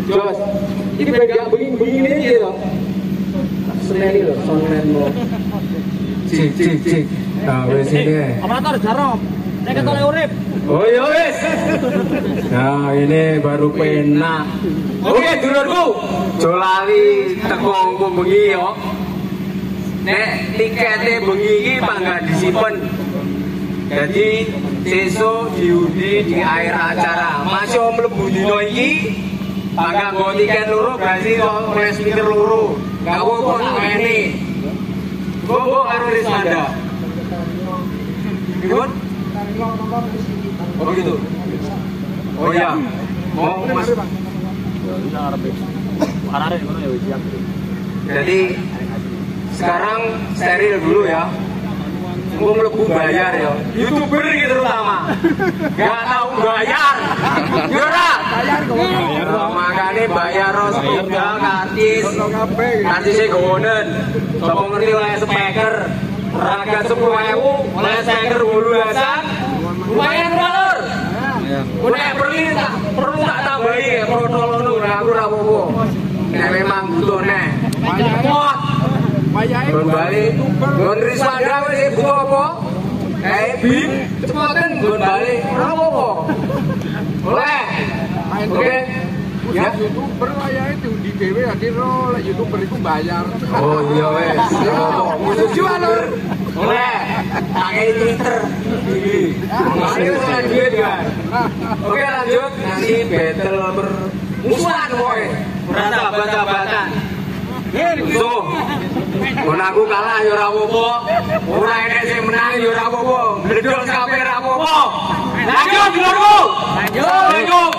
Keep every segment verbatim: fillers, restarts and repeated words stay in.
Jos, ini beda begini-begini aja loh. Seneni loh, sonen lo. Cik, cik, cik. Nah, wes ini. Operator jarom. Saya ketoleh urip. Oh iya wes. Nah, ini baru pena. Oke, dulurku. Jolali teko engko bengi yo. Nek tiketnya bengi iki pangga disimpen. Jadi sesuk diundi di akhir acara. Masih mlebu dino iki pangga nggo tiket loro berarti oleh speaker loro. Gak apa-apa nak ngene. Kok karo Rismanda. Gimana? Oh gitu. Oh iya. Mau Mas. Jadi sekarang steril dulu ya. Mau melebu bayar ya. YouTuber gitu terutama. Gak tahu bayar. Yora. Makanya bayar hospital kartis. Kartisnya gonen. Coba ngerti oleh speaker. Raga sepuluh ribu oleh speaker bulasan. Lumayan balur. Udah perlu tak perlu tak tambahi ya protokol nu aku ora apa-apa. Nek memang butuh nek. Mot. Kembali Gon Rismanda wis butuh apa? Kayak bim cepetan gon bali. Ora apa-apa. Boleh. Oke. Ya, YouTuber wayahe diundi dhewe ya kira lek YouTuber iku bayar. Oh iya wes. Musuh jualur. Boleh. Pakai Twitter. Ayo lanjut kan. Oke lanjut. Nanti battle bermusuhan woy. Bersahabat-sahabatan. So, mun aku kalah ya ora apa-apa. Ora enek sing menang ya ora apa-apa. Bledol kabeh ora apa-apa. Lanjut dulurku. Lanjut. Lanjut.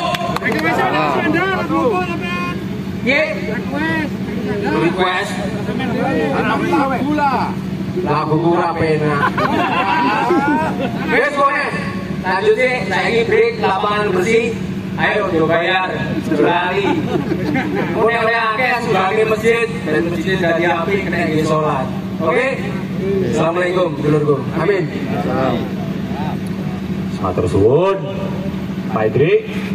Ye, request. Lagu lah. Lagu kurang pena. Wes kowe. Lanjut sih, saiki break lapangan bersih. Ayo yo bayar, lari. Kowe oleh akeh sumbangi masjid dan masjid dadi api kena ngene salat. Oke? Assalamualaikum dulurku. Amin. Salam. Matur suwun. Pak Idri.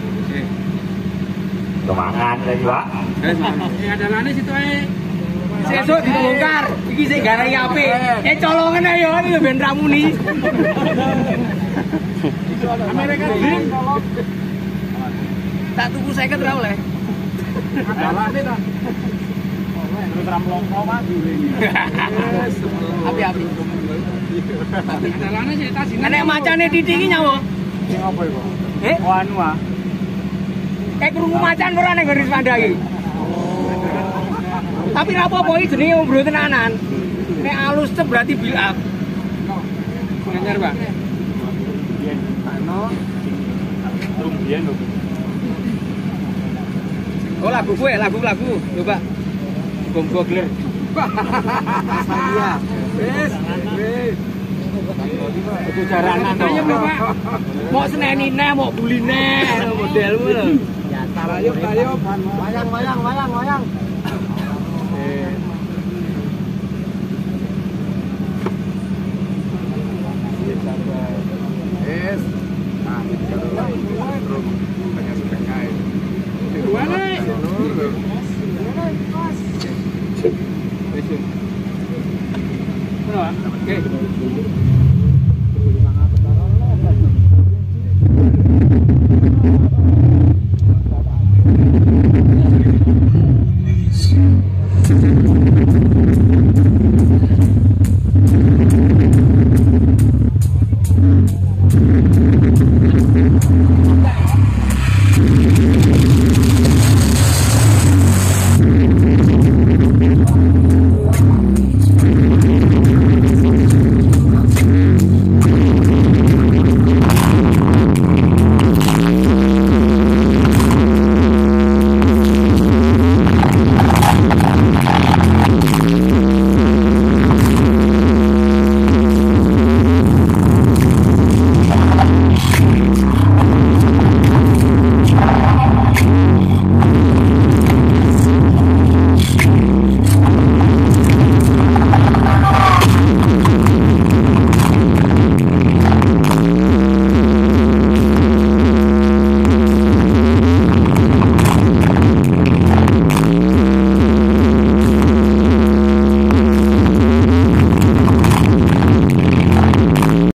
Kemangan lagi Pak. Ini adalane situ ae. Sesuk dibongkar. Iki sing garai apik. Eh colongan ae yo iki ben ramuni. Amerika Dream. Tak tuku seket ora oleh. Adalane ta. Terus ram longko Pak diulengi. Api-api. Adalane sik tas. Nek macane titik iki nyawa. Sing apa iku? Eh, anu ah. Eh krungu macan ora ning Rismanda iki. Tapi ra apa-apa iki jenenge ombro tenanan. Nek alus te berarti build up. Anyar, Pak. Biyen. Ano? Rumbiyen lho. Oh lagu gue, lagu-lagu. Coba. Bom gogler. Iya. Wis, wis. Itu jaranan to. Mau seneni neh, mau buli neh modelmu lho. Ayo, ayo. Wayang, wayang, wayang, wayang. Yes. Nah, ini kalau rum banyak sepekai. Mana? Oke.